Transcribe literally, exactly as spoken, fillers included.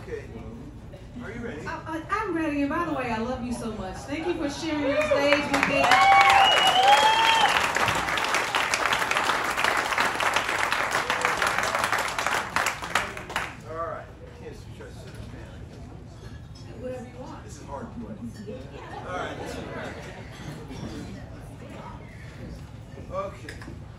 Okay. Are you ready? I, I, I'm ready, and by the way, I love you so much. Thank you for sharing your stage with me. All right. Can't try to sit down. Whatever you want. This is hard to play. All right. Okay.